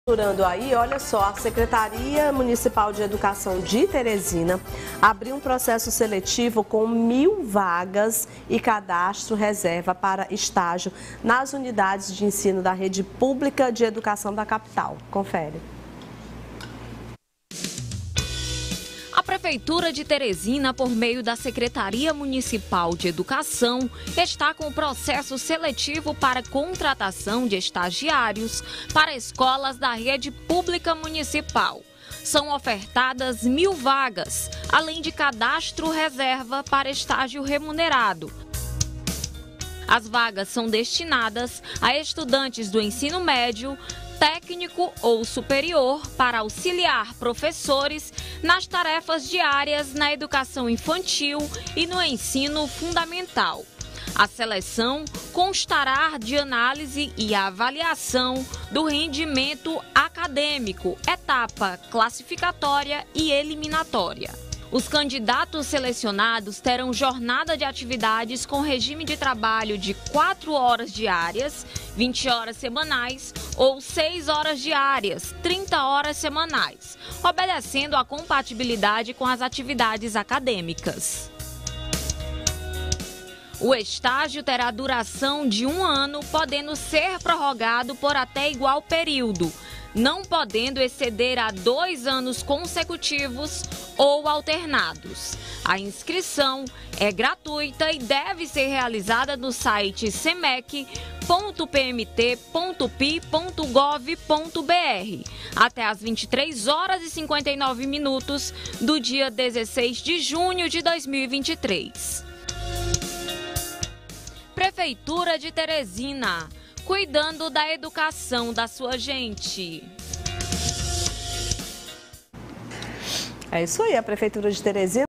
Durando aí, olha só, a Secretaria Municipal de Educação de Teresina abriu um processo seletivo com 1.000 vagas e cadastro reserva para estágio nas unidades de ensino da rede pública de educação da capital. Confere. A Prefeitura de Teresina, por meio da Secretaria Municipal de Educação, está com o processo seletivo para contratação de estagiários para escolas da rede pública municipal. São ofertadas 1.000 vagas, além de cadastro reserva para estágio remunerado. As vagas são destinadas a estudantes do ensino médio, técnico ou superior para auxiliar professores nas tarefas diárias na educação infantil e no ensino fundamental. A seleção constará de análise e avaliação do rendimento acadêmico, etapa classificatória e eliminatória. Os candidatos selecionados terão jornada de atividades com regime de trabalho de 4 horas diárias, 20 horas semanais ou 6 horas diárias, 30 horas semanais, obedecendo à compatibilidade com as atividades acadêmicas. O estágio terá duração de 1 ano, podendo ser prorrogado por até igual período, não podendo exceder a 2 anos consecutivos ou alternados. A inscrição é gratuita e deve ser realizada no site semec.pmt.pi.gov.br até às 23h59 do dia 16 de junho de 2023. Prefeitura de Teresina, cuidando da educação da sua gente. É isso aí, a Prefeitura de Teresina